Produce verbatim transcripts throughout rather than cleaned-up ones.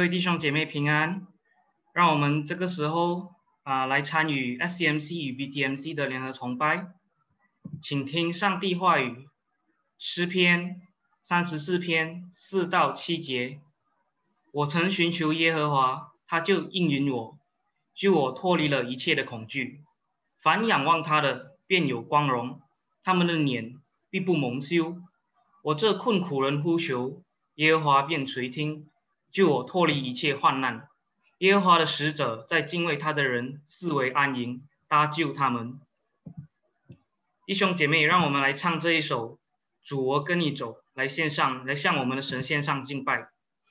位弟兄姐妹平安，让我们这个时候啊、呃、来参与 S C M C 与 B T M C 的联合崇拜，请听上帝话语，诗篇三十四篇四到七节。我曾寻求耶和华，他就应允我，救我脱离了一切的恐惧。凡仰望他的，便有光荣，他们的脸必不蒙羞。我这困苦人呼求，耶和华便垂听，救我脱离一切患难。耶和华的使者在敬畏他的人四围安营，搭救他们。弟兄姐妹，让我们来唱这一首《主我跟你走》，来献上，来向我们的神献上敬拜。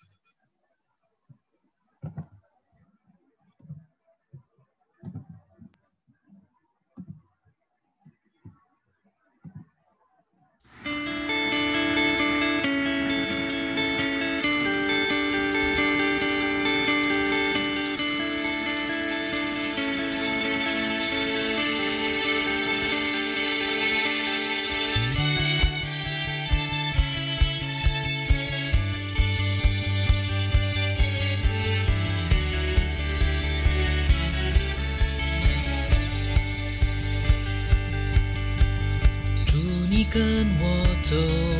跟我走，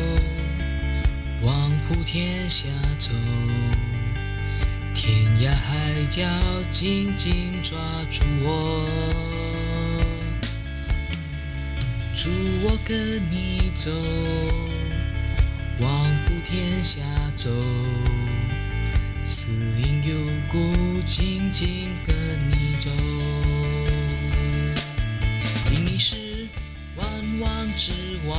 往普天下走，天涯海角紧紧抓住我。主，我跟你走，往普天下走，死因有故，紧紧跟你走。因你是万王之王，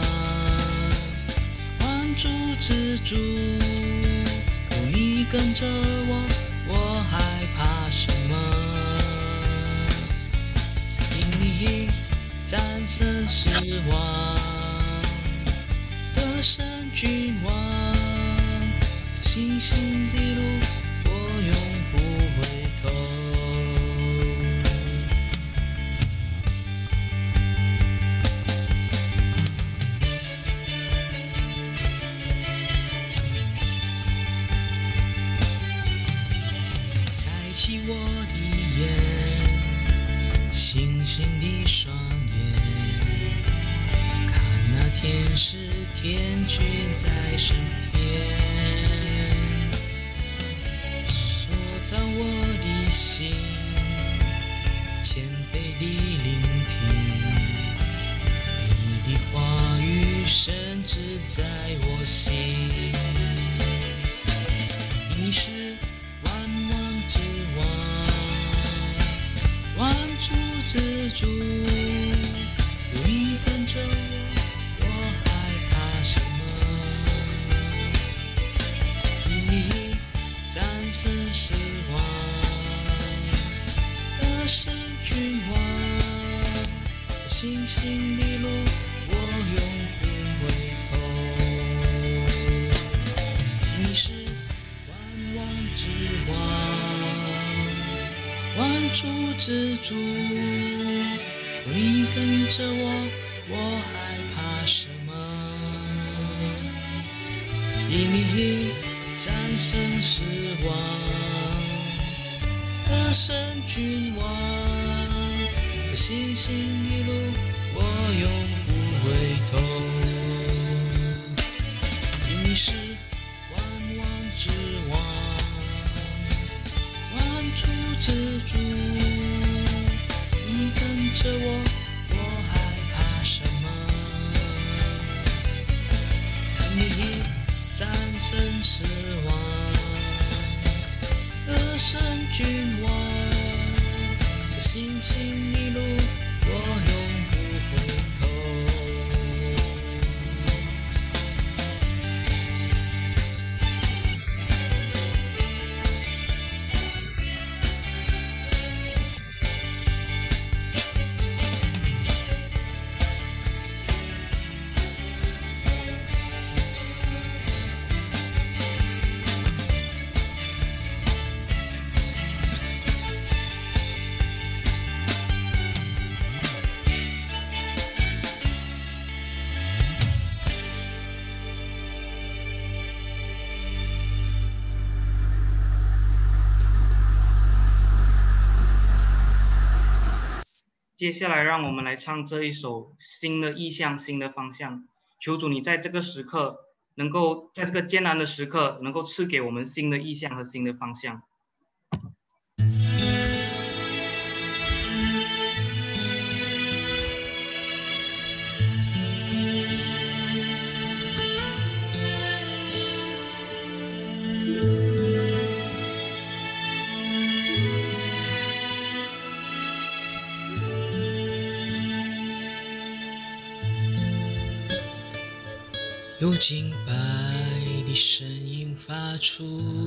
万主之主，有你跟着我，我害怕什么？因你战胜死亡，得胜君王，信心的路我永不回头。起我的眼，星星的双眼，看那天使天君在身边，塑造我的心，谦卑的聆听，你的话语深植在我心，你是之主，有你跟着我，我害怕什么？因你战胜死亡，得胜君王，信心的路我永不回头。你是万王之王，万主之主，你跟着我，我害怕什么？因你战胜死亡，得胜君王，这信心的路我永不回头。因你是万王之王，万主之主，你跟着我，我害怕什么？你战胜死亡，得胜君王，这信心的路我永不回头。 接下来让我们来唱这一首新的意象，新的方向。求主你在这个时刻，能够在这个艰难的时刻，能够赐给我们新的意象和新的方向。 有敬拜的声音发出，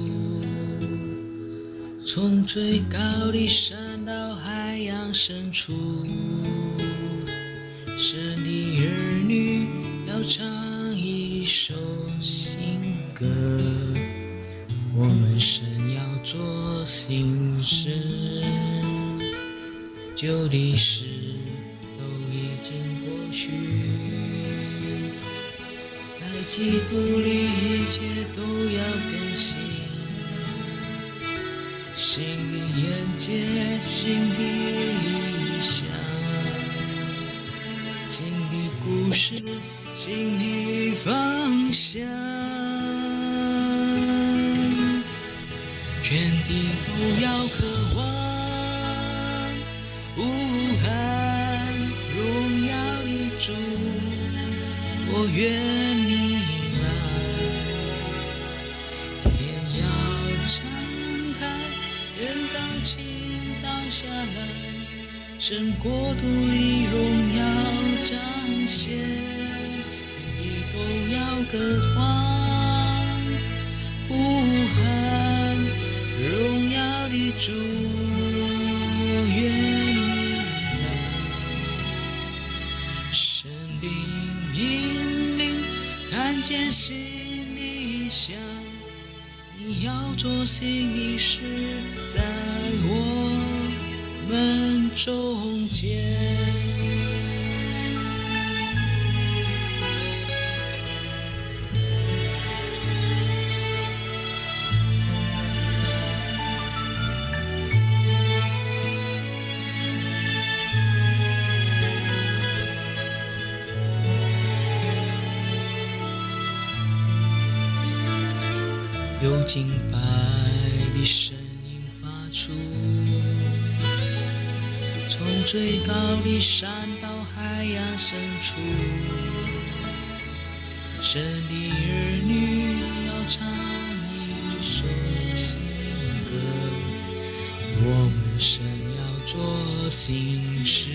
从最高的山到海洋深处，神的儿女要唱一首新歌，我们神要做新事，旧的事都已经过去，在基督里一切都要更新，新的眼界，新的意象，新的故事，新的方向，全地都要渴望呼喊荣耀的主，我愿你来，天要敞开，人高倾倒下来，神国度的荣耀彰显，天地都要歌唱呼喊荣耀的主，我愿你来，神的引领，看见新理想，你要做新的事，在我们中间。有敬拜的声音发出，从最高的山到海洋深处，神的儿女要唱一首新歌，我们神要做新事，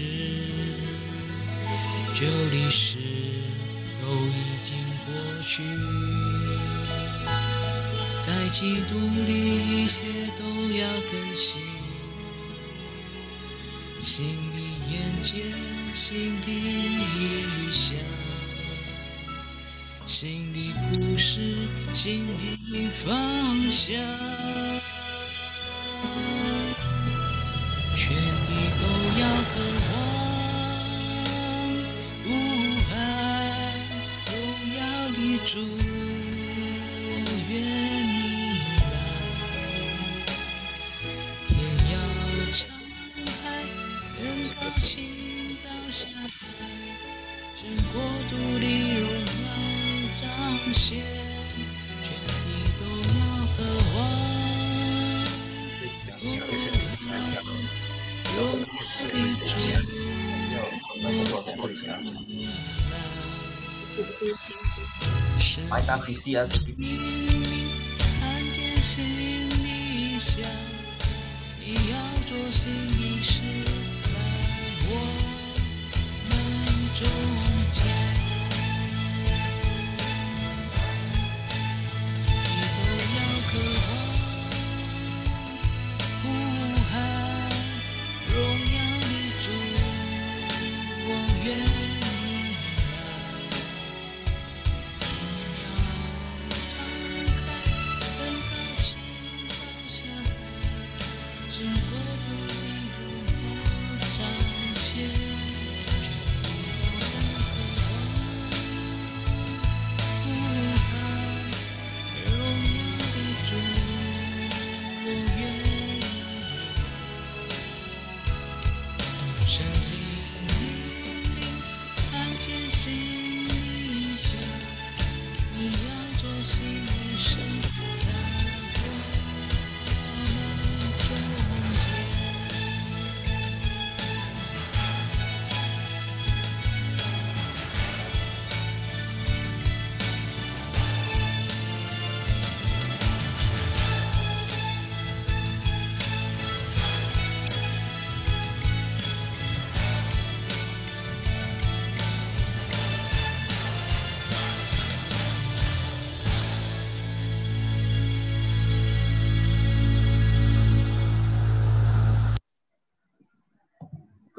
旧的事都已经过去，在基督里一切都要更新，新的眼界，新的意象，新的故事，新的方向，全地都要渴望呼喊荣耀的主，我愿你来，天要敞开，人高倾倒下来，神国度的荣耀彰显，全地都要渴望呼喊荣耀的主，我愿你来，神的引领，看见新理想，你要做新的事，在我们中间，你都要渴望呼喊荣耀的主，我愿你来，天要敞开，人高倾倒下来，神国度的荣耀彰显，全地都要渴望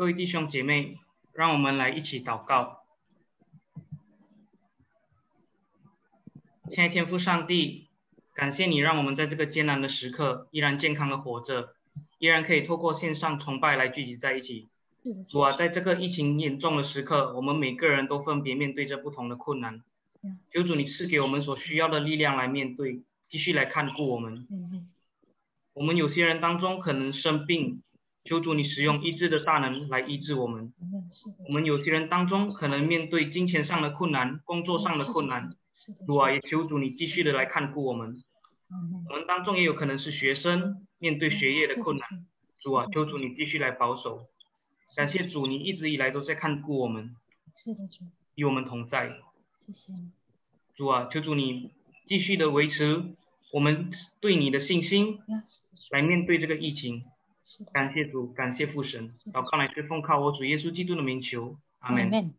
各位弟兄姐妹，让我们来一起祷告。亲爱的天父上帝，感谢你让我们在这个艰难的时刻依然健康的活着，依然可以透过线上崇拜来聚集在一起。主啊，在这个疫情严重的时刻，我们每个人都分别面对着不同的困难。求主你赐给我们所需要的力量来面对，继续来看顾我们。我们有些人当中可能生病，求主你使用医治的大能来医治我们。我们有些人当中可能面对金钱上的困难，工作上的困难，主啊，也求主你继续的来看顾我们。我们当中也有可能是学生，面对学业的困难，主啊，求主你继续来保守。感谢主，你一直以来都在看顾我们，与我们同在。 谢谢你， 主啊，求主你继续的维持我们对你的信心，来面对这个疫情。感谢主，感谢父神，祷告乃是奉靠我主耶稣基督的名求，阿们。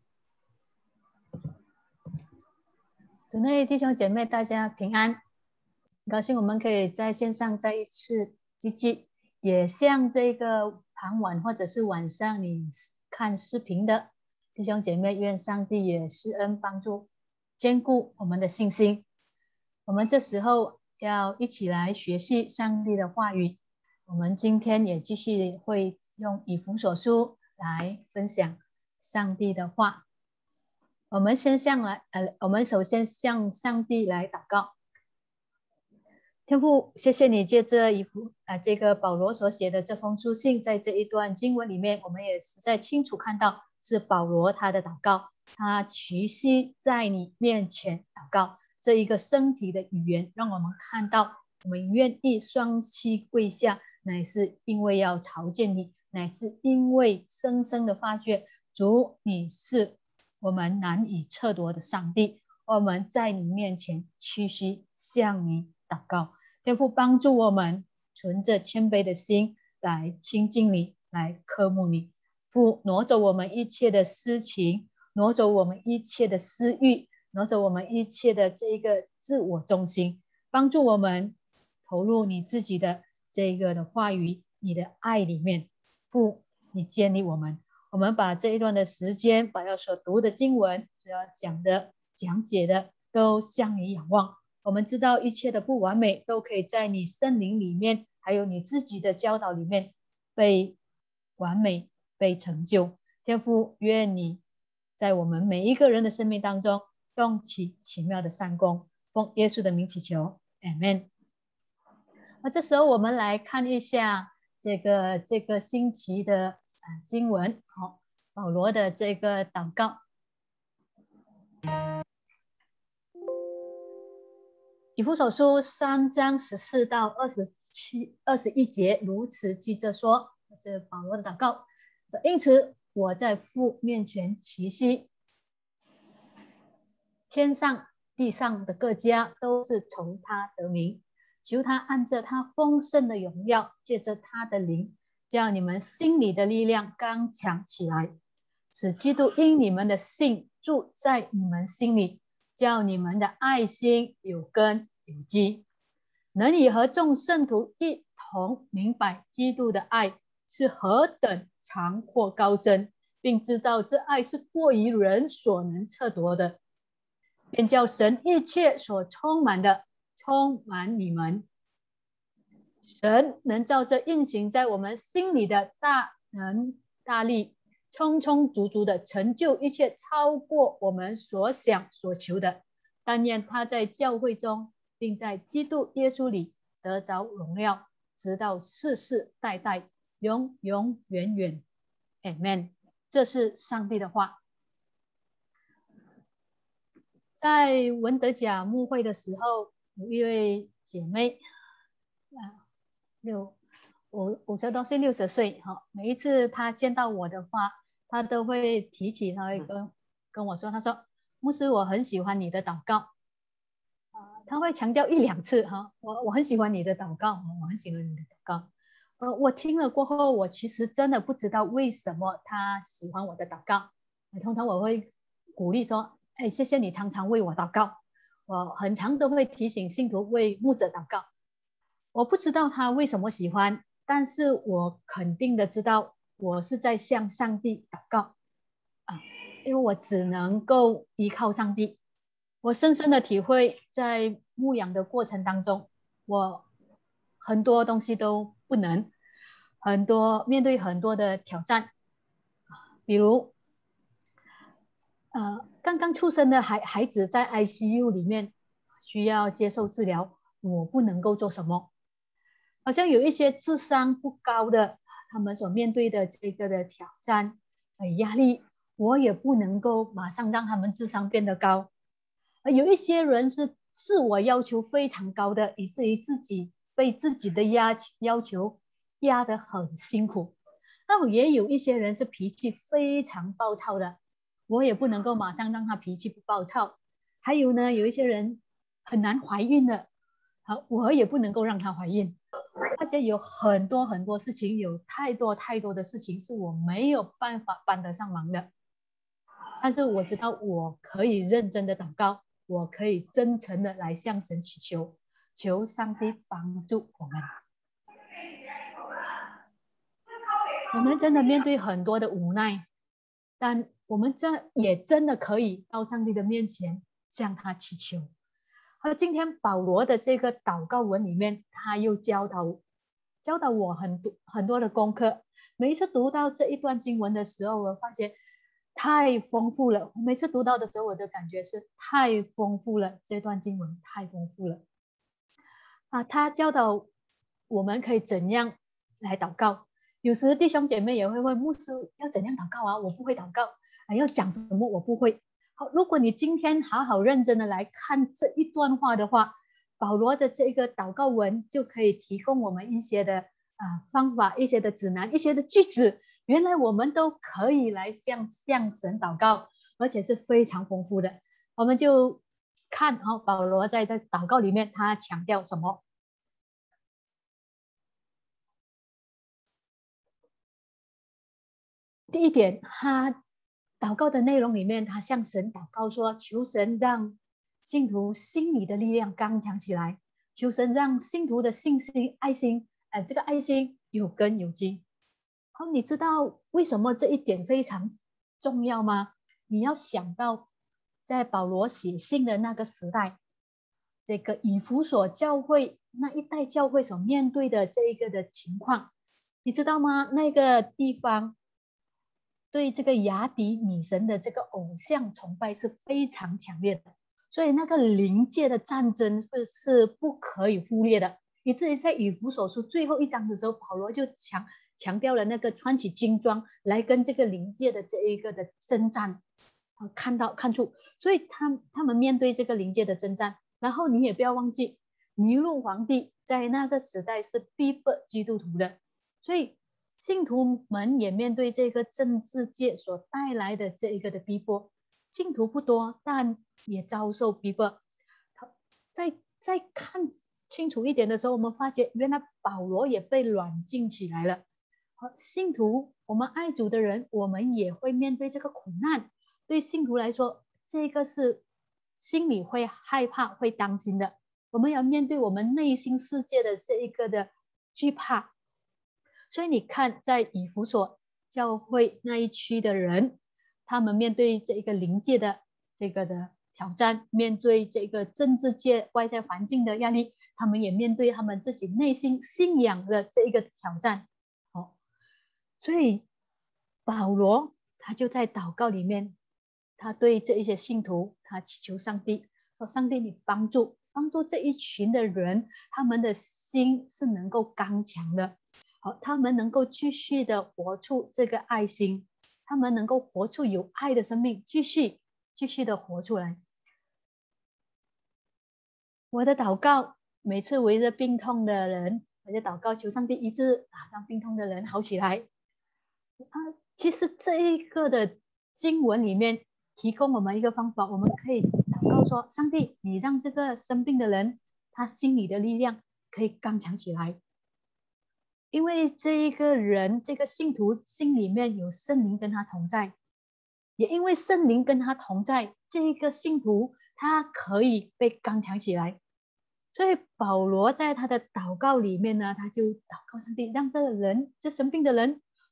主内弟兄姐妹，大家平安，很高兴我们可以在线上再一次聚集，也像这个傍晚或者是晚上你看视频的弟兄姐妹，愿上帝也施恩帮助坚固我们的信心。我们这时候要一起来学习上帝的话语，我们今天也继续会用以弗所书来分享上帝的话。我们先向来呃，我们首先向上帝来祷告。天父，谢谢你借着一幅啊，这个保罗所写的这封书信，在这一段经文里面，我们也实在清楚看到是保罗他的祷告，他屈膝在你面前祷告，这一个身体的语言，让我们看到我们愿意双膝跪下，乃是因为要朝见你，乃是因为深深的发觉，主你是我们难以测度的上帝，我们在你面前屈膝向你祷告。天父帮助我们存着谦卑的心来亲近你，来渴慕你。父，挪走我们一切的私情，挪走我们一切的私欲，挪走我们一切的这个自我中心，帮助我们投入你自己的这个的话语，你的爱里面。父，你建立我们，我们把这一段的时间，把要所读的经文，所要讲的讲解的，都向你仰望。我们知道一切的不完美都可以在你圣灵里面，还有你自己的教导里面被完美被成就。天父，愿你在我们每一个人的生命当中动起奇妙的善功，奉耶稣的名祈求，阿们。那这时候我们来看一下这个这个星期的、呃、经文，好，保罗的这个祷告。以弗所书三章十四到二十七、二十一节，如此记着说，这是保罗的祷告。因此，我在父面前屈膝，天上地上的各家都是从他得名，求他按着他丰盛的荣耀，借着他的灵，叫你们心里的力量刚强起来，使基督因你们的信住在你们心里，叫你们的爱心有根有基，能以和众圣徒一同明白基督的爱是何等长阔高深，并知道这爱是过于人所能测度的，便叫神一切所充满的充满你们。神能照着运行在我们心里的大能大力，充充足足的成就一切超过我们所想所求的。但愿他在教会中，并在基督耶稣里得着荣耀，直到世世代代，永永远远。Amen。这是上帝的话。在文德甲牧会的时候，有一位姐妹，啊，六五五十多岁、六十岁，哈，每一次她见到我的话，她都会提起，她会跟跟我说，她说：“牧师，我很喜欢你的祷告。”啊，她会强调一两次，哈，我我很喜欢你的祷告，我很喜欢你的祷告。呃，我听了过后，我其实真的不知道为什么她喜欢我的祷告。通常我会鼓励说：“哎，谢谢你常常为我祷告。”我很常都会提醒信徒为牧者祷告。我不知道他为什么喜欢，但是我肯定的知道， 我是在向上帝祷告啊，因为我只能够依靠上帝。我深深的体会，在牧养的过程当中，我很多东西都不能，很多面对很多的挑战，比如，呃，刚刚出生的孩孩子在 I C U 里面需要接受治疗，我不能够做什么。好像有一些智商不高的，他们所面对的这个的挑战、呃压力，我也不能够马上让他们智商变得高。有一些人是自我要求非常高的，以至于自己被自己的压要求压得很辛苦。那么也有一些人是脾气非常暴躁的，我也不能够马上让他脾气不暴躁。还有呢，有一些人很难怀孕的，好，我也不能够让他怀孕。而且有很多很多事情，有太多太多的事情是我没有办法帮得上忙的。但是我知道我可以认真的祷告，我可以真诚的来向神祈求，求上帝帮助我们。我们真的面对很多的无奈，但我们这也真的可以到上帝的面前向他祈求。而今天保罗的这个祷告文里面，他又教导教导我很多很多的功课。每一次读到这一段经文的时候，我发现太丰富了。每次读到的时候，我的感觉是太丰富了，这段经文太丰富了。啊，他教导我们可以怎样来祷告。有时弟兄姐妹也会问牧师要怎样祷告啊？我不会祷告啊，要讲什么我不会。好，如果你今天好好认真的来看这一段话的话，保罗的这个祷告文就可以提供我们一些的啊方法，一些的指南，一些的句子。原来我们都可以来向向神祷告，而且是非常丰富的。我们就看哦，保罗在这祷告里面他强调什么？第一点，他祷告的内容里面，他向神祷告说，求神让信徒心里的力量刚强起来，求神让信徒的信心、爱心，呃，这个爱心有根有基。好，你知道为什么这一点非常重要吗？你要想到，在保罗写信的那个时代，这个以弗所教会那一代教会所面对的这一个的情况，你知道吗？那个地方对这个雅底女神的这个偶像崇拜是非常强烈的，所以那个灵界的战争是是不可以忽略的。以至于在以弗所书最后一章的时候，保罗就强强调了那个穿起军装来跟这个灵界的这一个的征战，看到看出，所以他他们面对这个灵界的征战。然后你也不要忘记，尼禄皇帝在那个时代是逼迫基督徒的，所以信徒们也面对这个政治界所带来的这一个的逼迫。信徒不多，但也遭受逼迫。在在看清楚一点的时候，我们发觉原来保罗也被软禁起来了。信徒，我们爱主的人，我们也会面对这个苦难。对信徒来说，这个是心里会害怕、会担心的。我们要面对我们内心世界的这一个的惧怕。所以你看，在以弗所教会那一区的人，他们面对这个灵界的这个的挑战，面对这个政治界外在环境的压力，他们也面对他们自己内心信仰的这一个挑战。哦，所以保罗他就在祷告里面，他对这一些信徒，他祈求上帝说：“上帝，你帮助帮助这一群的人，他们的心是能够刚强的。好，他们能够继续的活出这个爱心，他们能够活出有爱的生命，继续继续的活出来。”我的祷告每次围着病痛的人，我就祷告求上帝医治啊，让病痛的人好起来。啊，其实这一个的经文里面提供我们一个方法，我们可以祷告说：上帝，你让这个生病的人，他心里的力量可以刚强起来。因为这一个人，这个信徒心里面有圣灵跟他同在，也因为圣灵跟他同在，这一个信徒他可以被刚强起来。所以保罗在他的祷告里面呢，他就祷告上帝，让这个人，这生病的人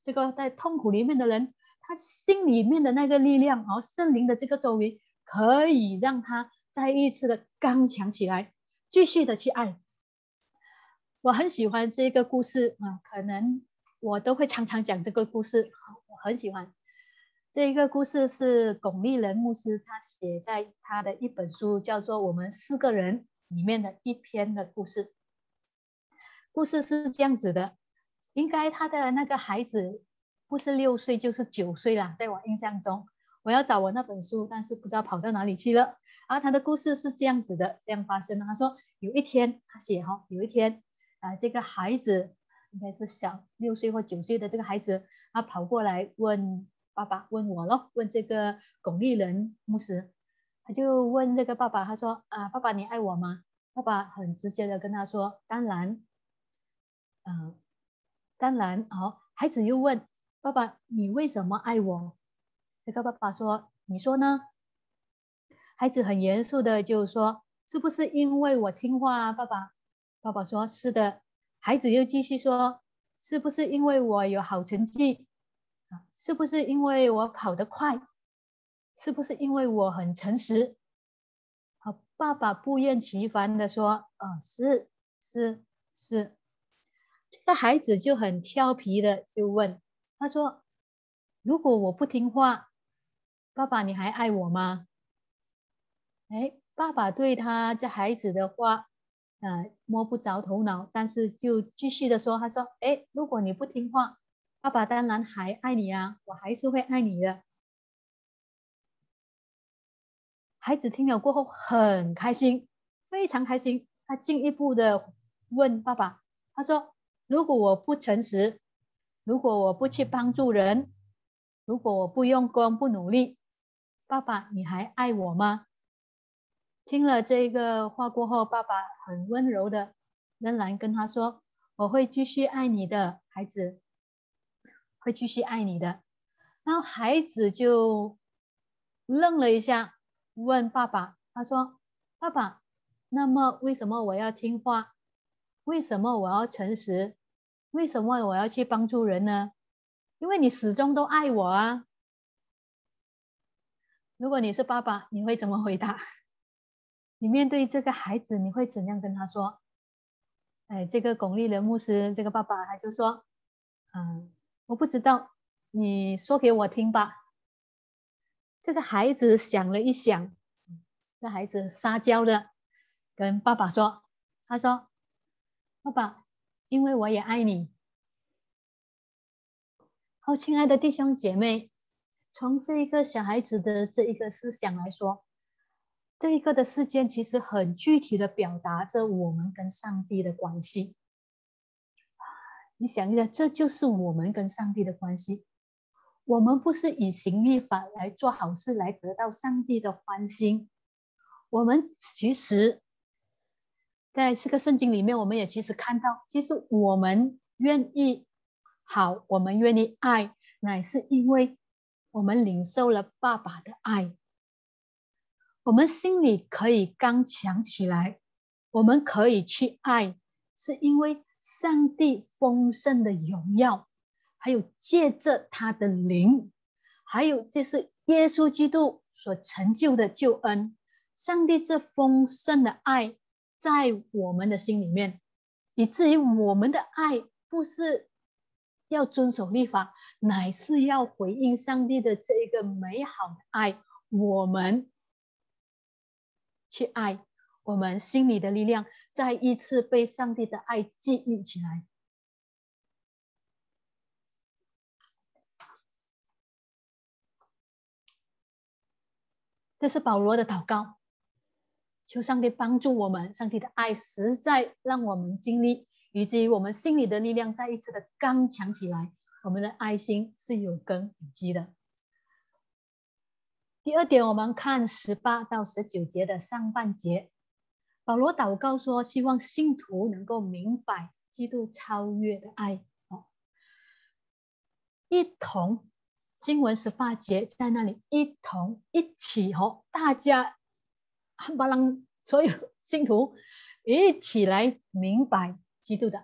这个在痛苦里面的人，他心里面的那个力量哦，圣灵的这个周围，可以让他再一次的刚强起来，继续的去爱。我很喜欢这个故事啊，可能我都会常常讲这个故事，我很喜欢。这个故事是巩立人牧师他写在他的一本书，叫做《我们四个人》里面的一篇的故事。故事是这样子的，应该他的那个孩子不是六岁就是九岁啦，在我印象中，我要找我那本书，但是不知道跑到哪里去了。然后他的故事是这样子的，这样发生的。他说有一天，他写哈、哦，有一天啊、呃，这个孩子应该是小六岁或九岁的这个孩子，他跑过来问爸爸，问我咯，问这个巩立人牧师，他就问这个爸爸，他说啊，爸爸你爱我吗？爸爸很直接的跟他说，当然。嗯，当然哦。孩子又问爸爸：“你为什么爱我？”这个爸爸说：“你说呢？”孩子很严肃的就说：“是不是因为我听话啊，爸爸？”爸爸说：“是的。”孩子又继续说：“是不是因为我有好成绩？是不是因为我跑得快？是不是因为我很诚实？”好，爸爸不厌其烦的说：“啊，是是是。”这个孩子就很调皮的就问，他说：“如果我不听话，爸爸你还爱我吗？”哎，爸爸对他这孩子的话，呃，摸不着头脑，但是就继续的说，他说：“哎，如果你不听话，爸爸当然还爱你啊，我还是会爱你的。”孩子听了过后很开心，非常开心，他进一步的问爸爸，他说：“如果我不诚实，如果我不去帮助人，如果我不用功不努力，爸爸你还爱我吗？”听了这个话过后，爸爸很温柔的仍然跟他说：“我会继续爱你的，孩子，会继续爱你的。”然后孩子就愣了一下，问爸爸，他说：“爸爸，那么为什么我要听话？为什么我要诚实？为什么我要去帮助人呢？因为你始终都爱我啊。”如果你是爸爸，你会怎么回答？你面对这个孩子，你会怎样跟他说？哎，这个巩立人牧师，这个爸爸他就说：“嗯，我不知道，你说给我听吧。”这个孩子想了一想，这孩子撒娇的跟爸爸说：“他说，爸爸，因为我也爱你。”好，亲爱的弟兄姐妹，从这一个小孩子的这一个思想来说，这一个的事件其实很具体的表达着我们跟上帝的关系。你想一下，这就是我们跟上帝的关系。我们不是以行律法来做好事来得到上帝的欢心，我们其实在这个圣经里面，我们也其实看到，其实我们愿意好，我们愿意爱，乃是因为我们领受了爸爸的爱，我们心里可以刚强起来，我们可以去爱，是因为上帝丰盛的荣耀，还有借着他的灵，还有就是耶稣基督所成就的救恩，上帝这丰盛的爱在我们的心里面，以至于我们的爱不是要遵守律法，乃是要回应上帝的这一个美好的爱，我们去爱，我们心里的力量再一次被上帝的爱记忆起来。这是保罗的祷告，求上帝帮助我们，上帝的爱实在让我们经历，以及我们心里的力量再一次的刚强起来，我们的爱心是有根有基的。第二点，我们看十八到十九节的上半节，保罗祷告说，希望信徒能够明白基督超越的爱，哦、一同经文十八节在那里一同一起、哦、大家巴郎所有信徒一起来明白基督的爱，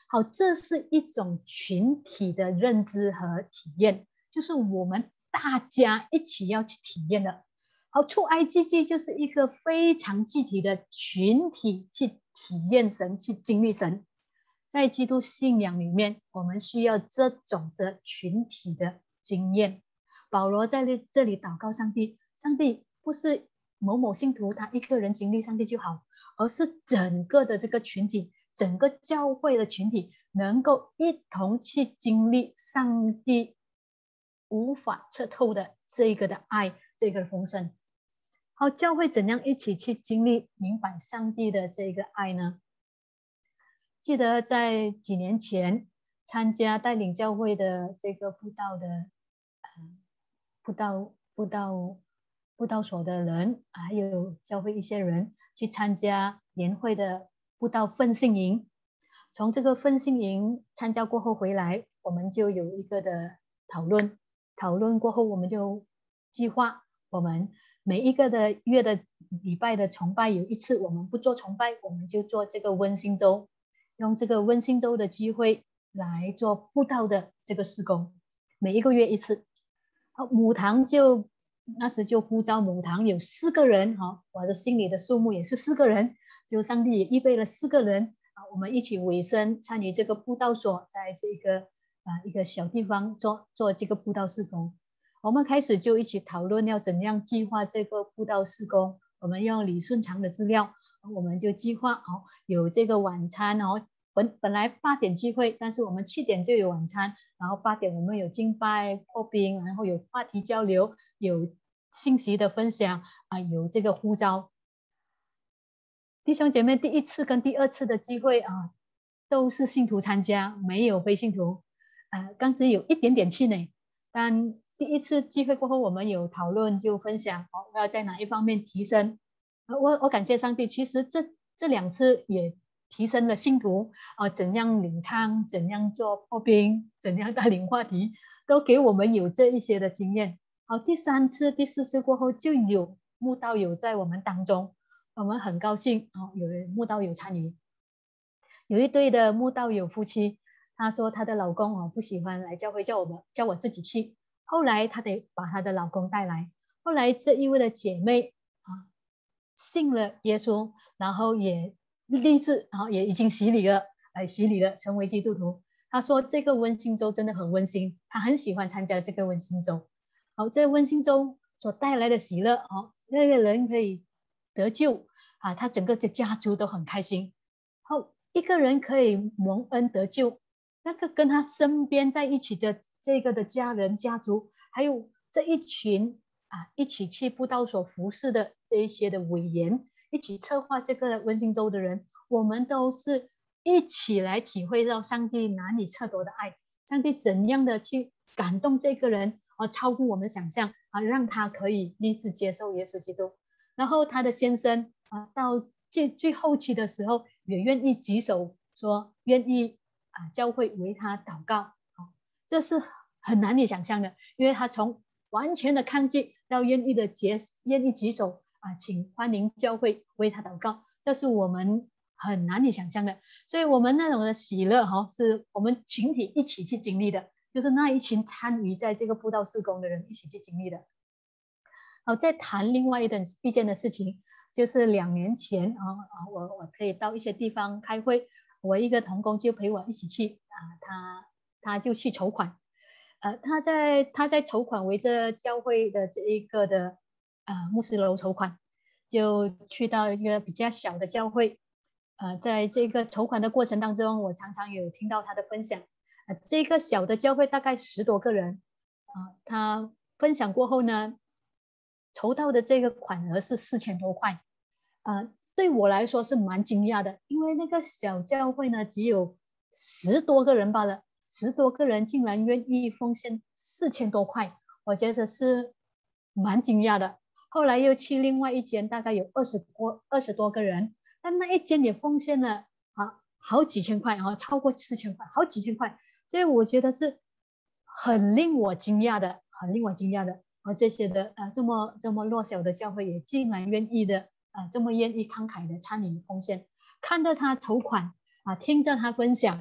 好，这是一种群体的认知和体验，就是我们大家一起要去体验的。好，出埃及记就是一个非常具体的群体去体验神，去经历神。在基督信仰里面，我们需要这种的群体的经验。保罗在这里祷告上帝，上帝不是某某信徒他一个人经历上帝就好，而是整个的这个群体，整个教会的群体能够一同去经历上帝无法测透的这个的爱，这个丰盛。好，教会怎样一起去经历明白上帝的这个爱呢？记得在几年前参加带领教会的这个布道的呃布道布道布道所的人，还有教会一些人去参加年会的布道奋兴营。从这个奋兴营参加过后回来，我们就有一个的讨论，讨论过后我们就计划，我们每一个的月的礼拜的崇拜有一次我们不做崇拜，我们就做这个温馨周，用这个温馨周的机会来做布道的这个事工，每一个月一次。好，母堂就那时就呼召母堂有四个人，好，我的心里的数目也是四个人，就上帝也预备了四个人，我们一起委身参与这个布道所，在这个啊一个小地方做做这个布道事工。我们开始就一起讨论要怎样计划这个布道事工。我们用李顺长的资料，我们就计划哦，有这个晚餐哦，本本来八点聚会，但是我们七点就有晚餐，然后八点我们有敬拜破冰，然后有话题交流，有信息的分享啊，有这个呼召。弟兄姐妹，第一次跟第二次的机会啊，都是信徒参加，没有非信徒。啊，刚才有一点点气馁，但第一次聚会过后，我们有讨论，就分享哦，要在哪一方面提升。我我感谢上帝，其实这这两次也提升了信徒啊，怎样领唱，怎样做破冰，怎样带领话题，都给我们有这一些的经验。好，第三次、第四次过后，就有慕道友在我们当中，我们很高兴哦，有慕道友参与。有一对的慕道友夫妻，她说她的老公哦不喜欢来教会，叫我们叫我自己去。后来她得把她的老公带来。后来这一位的姐妹啊，信了耶稣，然后也立志，然后也已经洗礼了，哎，洗礼了，成为基督徒。她说这个温馨周真的很温馨，她很喜欢参加这个温馨周。好，这温馨周所带来的喜乐哦，那个人可以得救啊，他整个的家族都很开心。好，一个人可以蒙恩得救，那个跟他身边在一起的这个的家人家族，还有这一群啊一起去布道所服侍的这一些的委员，一起策划这个温馨周的人，我们都是一起来体会到上帝难以测度的爱，上帝怎样的去感动这个人啊，超乎我们想象啊，让他可以立志接受耶稣基督。然后他的先生啊，到最最后期的时候，也愿意举手说愿意啊，教会为他祷告，哦，这是很难以想象的，因为他从完全的抗拒到愿意的接愿意举手啊，请欢迎教会为他祷告，这是我们很难以想象的。所以我们那种的喜乐哈，是我们群体一起去经历的，就是那一群参与在这个布道事工的人一起去经历的。好，再谈另外一件一件的事情，就是两年前啊啊，我我可以到一些地方开会，我一个同工就陪我一起去啊，他他就去筹款，呃，他在他在筹款，围着教会的这一个的啊牧师楼筹款，就去到一个比较小的教会，呃，在这个筹款的过程当中，我常常有听到他的分享，呃，这个小的教会大概十多个人，啊，他分享过后呢，筹到的这个款额是四千多块，呃，对我来说是蛮惊讶的，因为那个小教会呢只有十多个人罢了，十多个人竟然愿意奉献四千多块，我觉得是蛮惊讶的。后来又去另外一间，大概有二十多二十多个人，但那一间也奉献了啊好几千块，然后超过四千块，好几千块，所以我觉得是很令我惊讶的，很令我惊讶的。而这些的啊，这么这么弱小的教会也竟然愿意的啊，这么愿意慷慨的参与奉献，看到他筹款啊，听着他分享，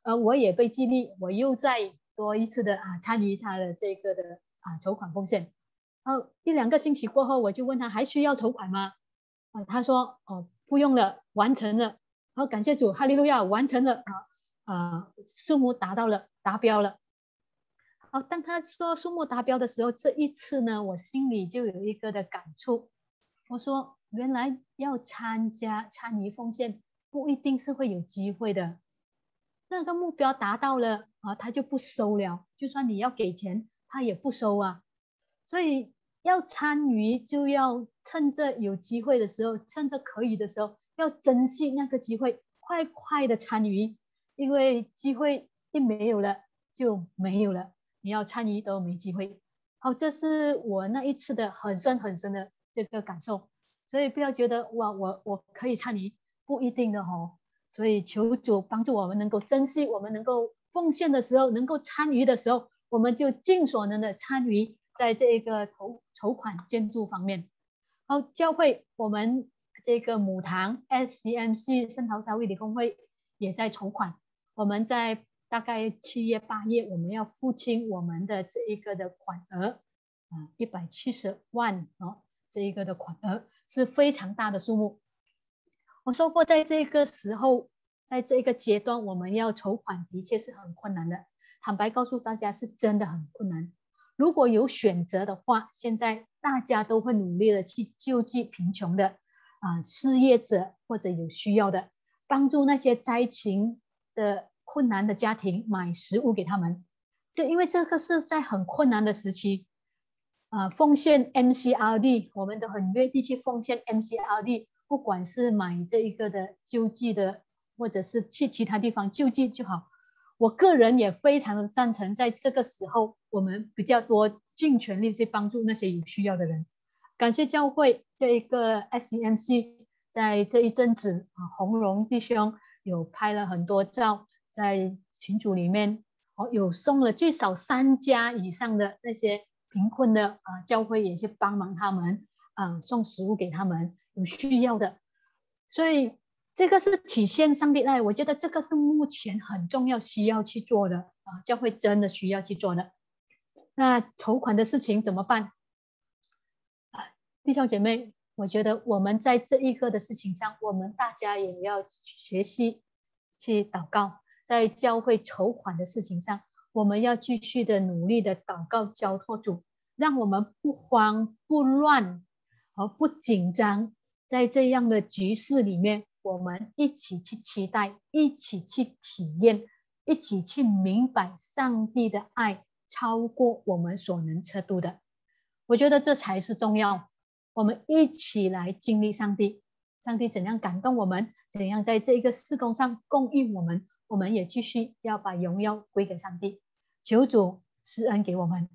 呃，我也被激励，我又再多一次的啊参与他的这个的啊筹款奉献。然后一两个星期过后，我就问他还需要筹款吗？啊，他说哦不用了，完成了。然后感谢主，哈利路亚，完成了啊啊，数目达到了，达标了。好，当他说数目达标的时候，这一次呢，我心里就有一个的感触。我说，原来要参加参与奉献，不一定是会有机会的。那个目标达到了啊，他就不收了。就算你要给钱，他也不收啊。所以要参与，就要趁着有机会的时候，趁着可以的时候，要珍惜那个机会，快快的参与，因为机会一没有了就没有了。你要参与都没机会。好，这是我那一次的很深很深的这个感受。所以不要觉得哇，我我可以参与，不一定的哦。所以求主帮助我们能够珍惜，我们能够奉献的时候，能够参与的时候，我们就尽所能的参与在这一个筹筹款捐助方面。好，教会我们这个母堂 S C M C 圣淘沙卫理公会也在筹款，我们在大概七月八月，我们要付清我们的这一个的款额啊，一百七十万哦，这一个的款额是非常大的数目。我说过，在这个时候，在这个阶段，我们要筹款的确是很困难的。坦白告诉大家，是真的很困难。如果有选择的话，现在大家都会努力的去救济贫穷的啊、呃、失业者或者有需要的，帮助那些灾情的困难的家庭买食物给他们。这因为这个是在很困难的时期，啊、呃，奉献 M C R D， 我们都很愿意去奉献 M C R D。不管是买这一个的救济的，或者是去其他地方救济就好。我个人也非常的赞成，在这个时候我们比较多尽全力去帮助那些有需要的人。感谢教会这一个 S C M C 在这一阵子啊，洪荣弟兄有拍了很多照，在群组里面哦，有送了最少三家以上的那些贫困的啊，教会也去帮忙他们啊，送食物给他们。有需要的，所以这个是体现上帝爱，我觉得这个是目前很重要需要去做的啊，教会真的需要去做的。那筹款的事情怎么办？弟兄姐妹，我觉得我们在这一个的事情上，我们大家也要学习去祷告，在教会筹款的事情上，我们要继续的努力的祷告交托主，让我们不慌不乱而不紧张。在这样的局势里面，我们一起去期待，一起去体验，一起去明白上帝的爱超过我们所能测度的。我觉得这才是重要。我们一起来经历上帝，上帝怎样感动我们，怎样在这个事工上供应我们，我们也继续要把荣耀归给上帝。求主施恩给我们。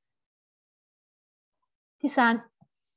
第三，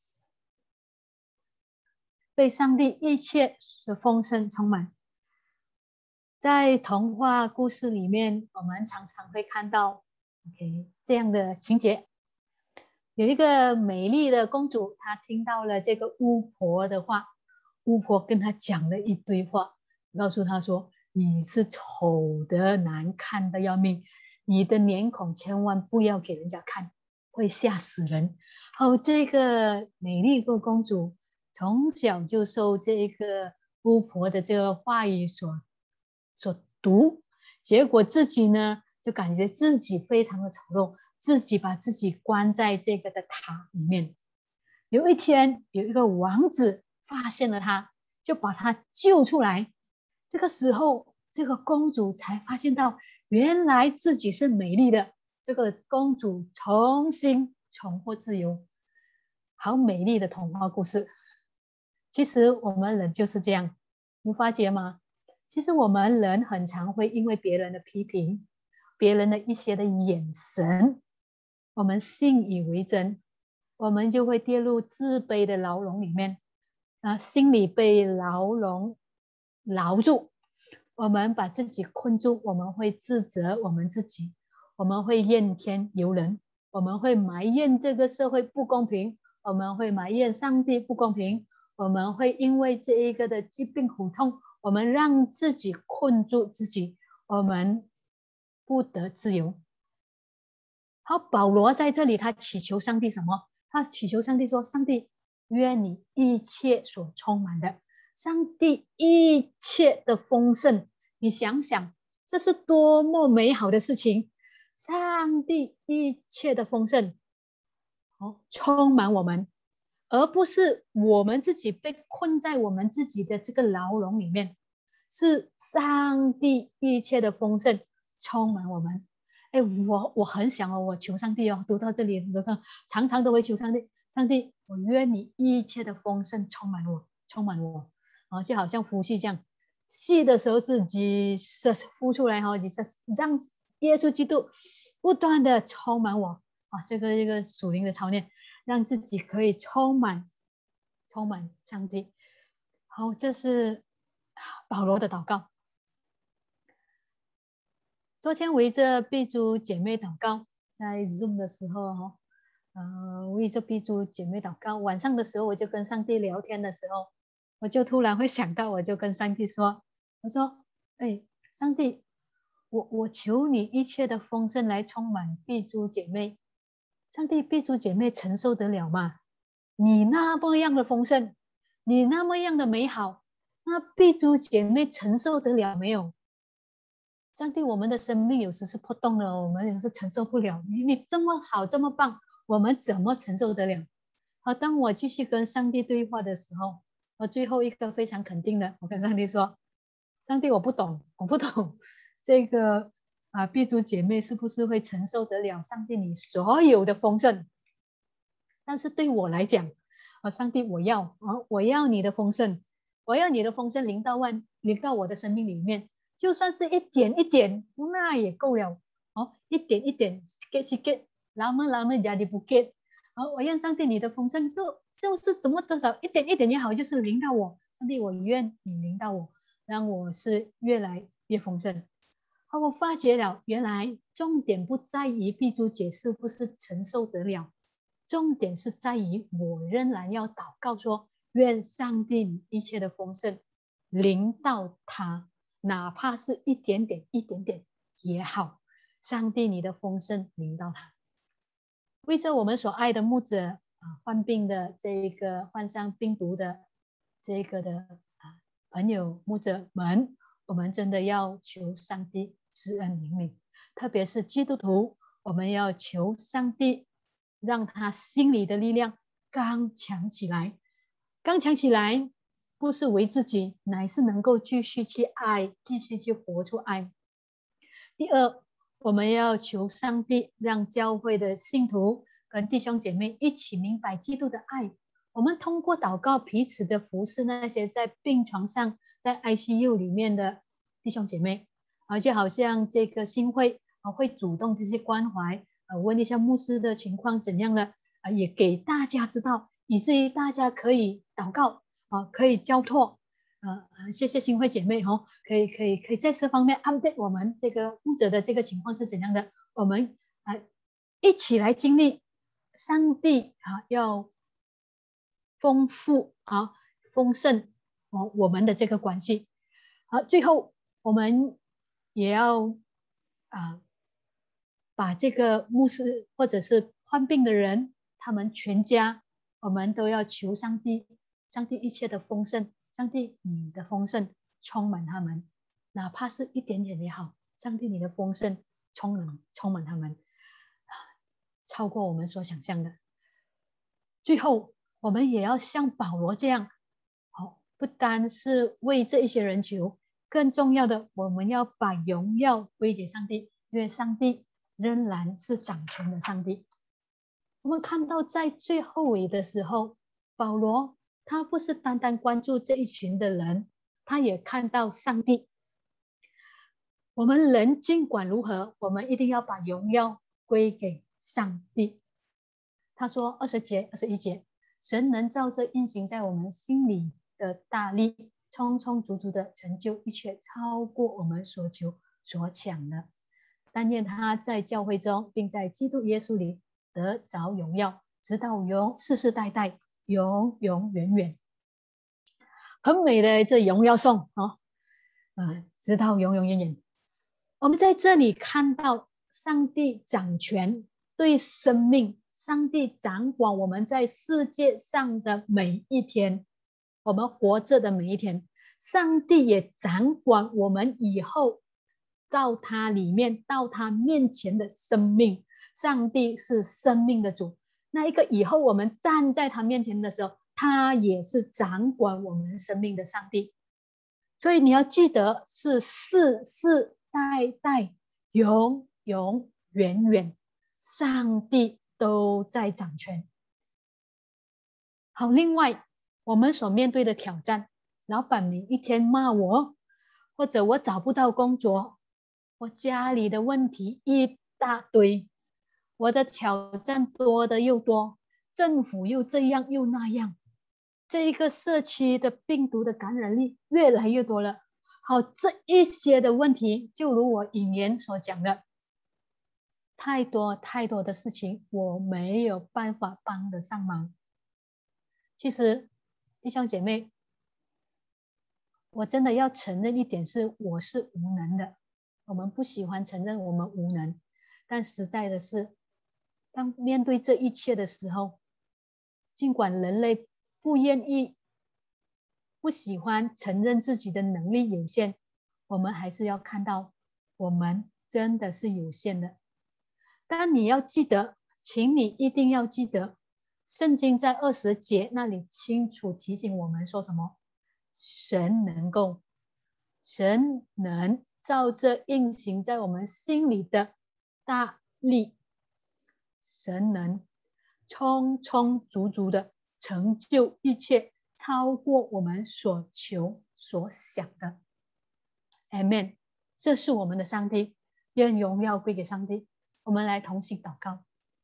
被上帝一切的丰盛充满。在童话故事里面，我们常常会看到 OK 这样的情节，有一个美丽的公主，她听到了这个巫婆的话，巫婆跟她讲了一堆话，告诉她说，你是丑的难看的要命，你的脸孔千万不要给人家看，会吓死人。好，这个美丽的公主从小就受这个巫婆的这个话语所所毒，结果自己呢就感觉自己非常的丑陋，自己把自己关在这个的塔里面。有一天有一个王子发现了她，就把她救出来。这个时候这个公主才发现到原来自己是美丽的，这个公主重新重获自由。好美丽的童话故事。其实我们人就是这样，你发觉吗？其实我们人很常会因为别人的批评，别人的一些的眼神，我们信以为真，我们就会跌入自卑的牢笼里面啊，心里被牢笼牢住，我们把自己困住，我们会自责我们自己，我们会怨天尤人，我们会埋怨这个社会不公平，我们会埋怨上帝不公平，我们会因为这一个的疾病苦痛，我们让自己困住自己， 我们不得自由。好，保罗在这里他祈求上帝什么？他祈求上帝说，上帝愿你一切所充满的，上帝一切的丰盛，你想想这是多么美好的事情，上帝一切的丰盛，哦，充满我们，而不是我们自己被困在我们自己的这个牢笼里面，是上帝一切的丰盛充满我们。哎，我我很想哦，我求上帝哦，读到这里的时候，常常都会求上帝，上帝，我愿你一切的丰盛充满我，充满我，啊，就好像呼吸这样，吸的时候是 Jesus 呼出来哈 ，Jesus 让耶稣基督不断的充满我啊，这个这个属灵的操练，让自己可以充满充满上帝。好，这是保罗的祷告。昨天围着碧珠姐妹祷告，在 Zoom 的时候哦，呃，围着碧珠姐妹祷告。晚上的时候，我就跟上帝聊天的时候，我就突然会想到，我就跟上帝说：“我说，哎，上帝，我我求你一切的丰盛来充满碧珠姐妹。上帝，碧珠姐妹承受得了吗？你那么样的丰盛，你那么样的美好，那碧珠姐妹承受得了没有？”上帝，我们的生命有时是破洞的，我们有时承受不了。你你这么好，这么棒，我们怎么承受得了？好，当我继续跟上帝对话的时候，我最后一个非常肯定的，我跟上帝说：“上帝，我不懂，我不懂这个啊，碧珠姐妹是不是会承受得了上帝你所有的丰盛？但是对我来讲，啊，上帝，我要啊，我要你的丰盛，我要你的丰盛临到万，临到我的生命里面。”就算是一点一点，那也够了哦。一点一点 ，sikit sikit， lama lama jadi bukit。好，我愿上帝你的丰盛就就是怎么多少一点一点也好，就是临到我。上帝，我愿你临到我，让我是越来越丰盛。好，我发觉了，原来重点不在于碧珠姐是不是承受得了，重点是在于我仍然要祷告说，愿上帝你一切的丰盛临到他。哪怕是一点点一点点也好，上帝你的丰盛临到他。为着我们所爱的牧者啊，患病的这个患上病毒的这个的啊朋友牧者们，我们真的要求上帝施恩怜悯，特别是基督徒，我们要求上帝让他心里的力量刚强起来，刚强起来。不是为自己，乃是能够继续去爱，继续去活出爱。第二，我们要求上帝让教会的信徒跟弟兄姐妹一起明白基督的爱。我们通过祷告彼此的服侍那些在病床上，在 I C U 里面的弟兄姐妹啊，就好像这个新会啊，会主动的去关怀啊，问一下牧师的情况怎样了啊，也给大家知道，以至于大家可以祷告。啊，可以交托，呃，谢谢新会姐妹哦，可以可以可以在这方面 update 我们这个牧者的这个情况是怎样的，我们啊一起来经历上帝啊要丰富啊丰盛哦我们的这个关系。好，最后我们也要啊把这个牧师或者是患病的人，他们全家，我们都要求上帝。上帝一切的丰盛，上帝你的丰盛充满他们，哪怕是一点点也好，上帝你的丰盛充满充满他们，超过我们所想象的。最后，我们也要像保罗这样，哦，不单是为这一些人求，更重要的，我们要把荣耀归给上帝，因为上帝仍然是掌权的上帝。我们看到在最后尾的时候，保罗他不是单单关注这一群的人，他也看到上帝。我们人尽管如何，我们一定要把荣耀归给上帝。他说二十节、二十一节，神能照着运行在我们心里的大力，充充足足的成就一切，超过我们所求所想的。但愿他在教会中，并在基督耶稣里得着荣耀，直到永世世代代。永永远远，很美的这荣耀颂哦，呃，直到永永远远。 我们在这里看到上帝掌权，对生命，上帝掌管我们在世界上的每一天，我们活着的每一天，上帝也掌管我们以后到他里面，到他面前的生命。上帝是生命的主，那一个以后我们站在他面前的时候，他也是掌管我们生命的上帝。所以你要记得，是世世代代永永远远，上帝都在掌权。好，另外我们所面对的挑战，老板每一天骂我，或者我找不到工作，我家里的问题一大堆，我的挑战多的又多，政府又这样又那样，这一个社区的病毒的感染力越来越多了。好，这一些的问题，就如我引言所讲的，太多太多的事情，我没有办法帮得上忙。其实弟兄姐妹，我真的要承认一点，是我是无能的。我们不喜欢承认我们无能，但实在的是，当面对这一切的时候，尽管人类不愿意、不喜欢承认自己的能力有限，我们还是要看到我们真的是有限的。但你要记得，请你一定要记得，圣经在二十节那里清楚提醒我们说什么？神能够，神能照着运行在我们心里的大力，神能充充足足的成就一切，超过我们所求所想的。 Amen， 这是我们的上帝，愿荣耀归给上帝。我们来同心祷告。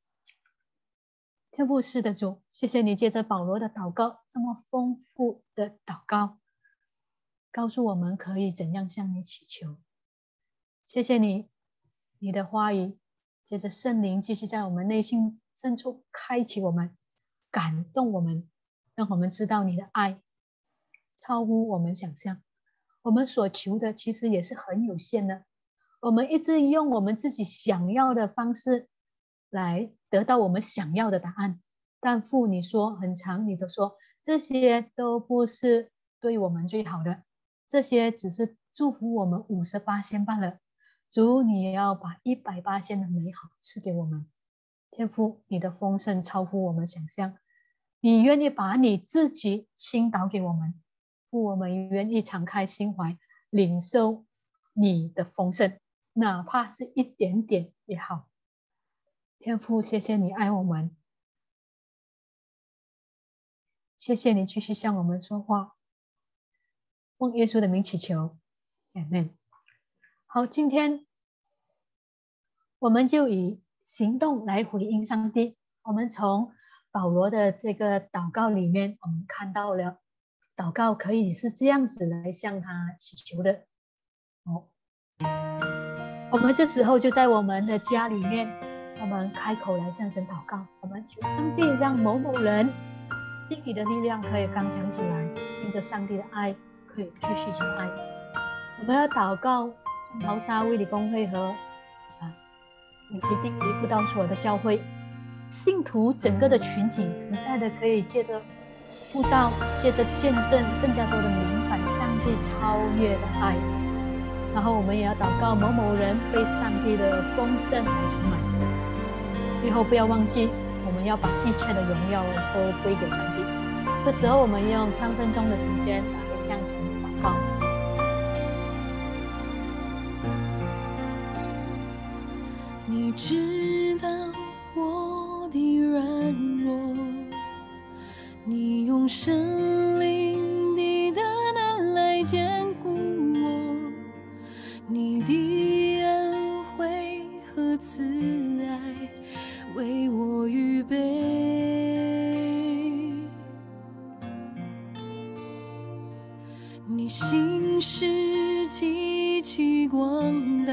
天父是的主，谢谢你借着保罗的祷告，这么丰富的祷告，告诉我们可以怎样向你祈求。谢谢你，你的话语借着圣灵继续在我们内心深处开启我们，感动我们，让我们知道你的爱超乎我们想象。我们所求的其实也是很有限的，我们一直用我们自己想要的方式来得到我们想要的答案，但父你说很长，你都说这些都不是对我们最好的，这些只是祝福我们五十八仙罢了。主，你也要把一百八仙的美好赐给我们。天父，你的丰盛超乎我们想象，你愿意把你自己倾倒给我们，父，我们愿意敞开心怀，领受你的丰盛，哪怕是一点点也好。天父，谢谢你爱我们，谢谢你继续向我们说话，奉耶稣的名祈求 Amen。 好，今天我们就以行动来回应上帝。我们从保罗的这个祷告里面，我们看到了祷告可以是这样子来向他祈求的。哦，我们这时候就在我们的家里面，我们开口来向神祷告，我们求上帝让某某人心里的力量可以刚强起来，因着上帝的爱可以继续去爱。我们要祷告圣淘沙卫理公会和啊以及定义布道所的教会信徒整个的群体，实在的可以借着布道，借着见证，更加多的明白上帝超越的爱。然后我们也要祷告某某人被上帝的丰盛来充满。最后不要忘记，我们要把一切的荣耀都归给上帝。这时候我们用三分钟的时间来向神祷告。 你知道我的软弱，你用神灵的大能来坚固我，你的恩惠和慈爱为我预备，你心事极其广大，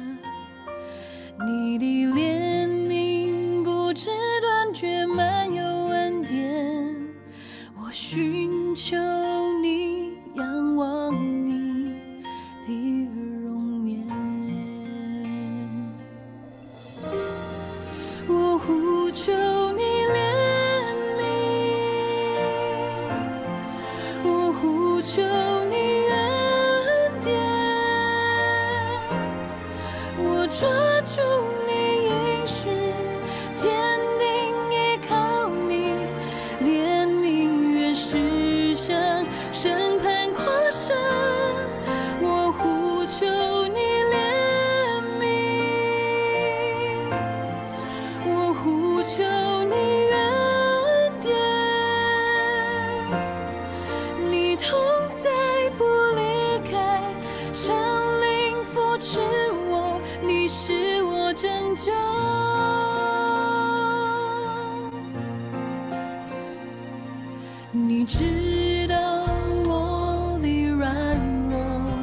你的怜悯不知断绝，满有恩典。我寻求你，仰望你的容颜。 抓住你应许，坚定依靠你，怜悯愿实现，审判跨身，我呼求你怜悯，我呼求你恩典，你同在不离开，圣灵扶持我，你是我拯救。你知道我的软弱，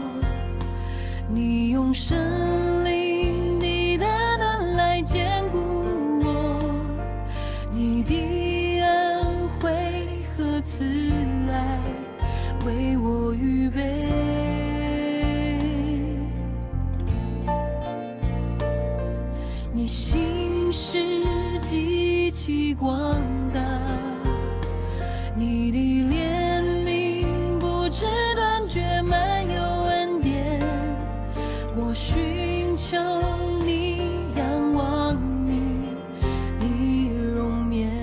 你用圣灵你的能来坚固我，你的恩惠和慈爱为我预备。你心事极其广大，你的怜悯不知断绝，满有恩典。我寻求你，仰望你的容颜。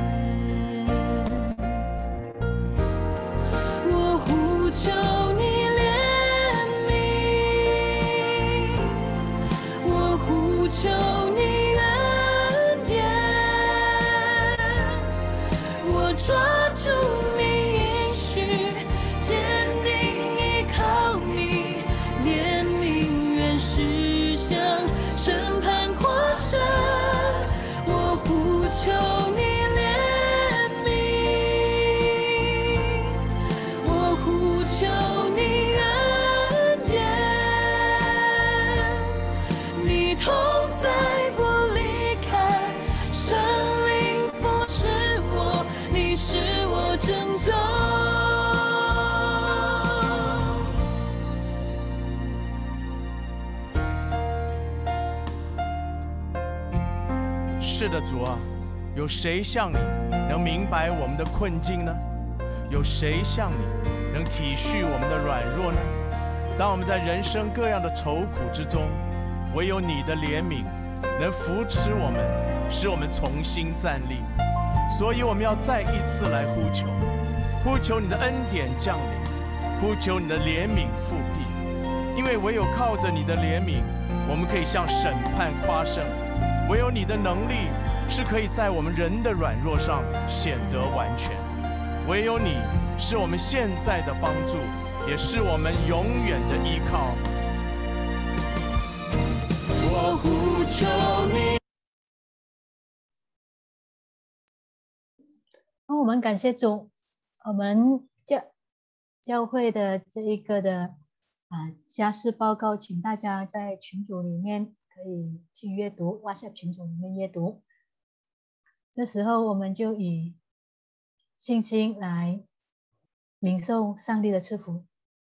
我呼求你怜悯，我呼求你恩典，我抓住你应许，坚定依靠你，怜悯愿实现，审判跨身，我呼求你怜悯，我呼求你恩典，你同在不离开，圣灵扶持我，你是我拯救。 是的，主啊，有谁像你能明白我们的困境呢？有谁像你能体恤我们的软弱呢？当我们在人生各样的愁苦之中，唯有你的怜悯能扶持我们，使我们重新站立。所以我们要再一次来呼求，呼求你的恩典降临，呼求你的怜悯复辟。因为唯有靠着你的怜悯，我们可以向审判夸胜。唯有你的能力是可以在我们人的软弱上显得完全。唯有你是我们现在的帮助，也是我们永远的依靠。 我呼求你。 那我们感谢主，我们教教会的这一个的啊家事报告，请大家在群组里面可以去阅读 ，WhatsApp 群组里面阅读。这时候我们就以信心来领受上帝的赐福。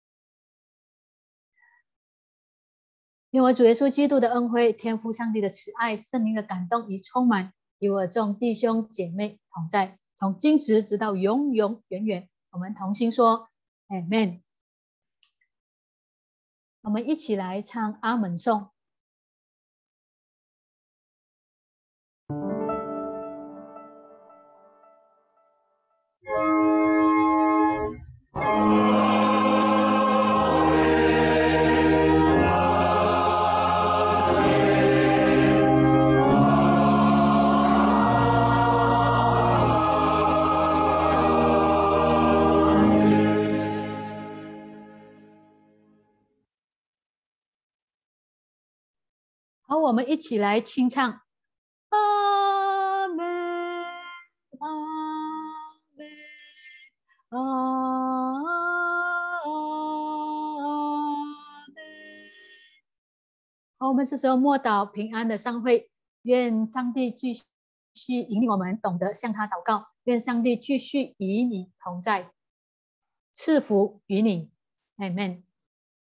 因为主耶稣基督的恩惠、天父上帝的慈爱、圣灵的感动与充满，与我众弟兄姐妹同在，从今时直到永永远远。我们同心说 Amen。 我们一起来唱阿门颂。好，我们一起来清唱阿门阿门阿门。好，我们这时候默祷平安的上会，愿上帝继续引领我们懂得向他祷告，愿上帝继续与你同在，赐福与你。 Amen。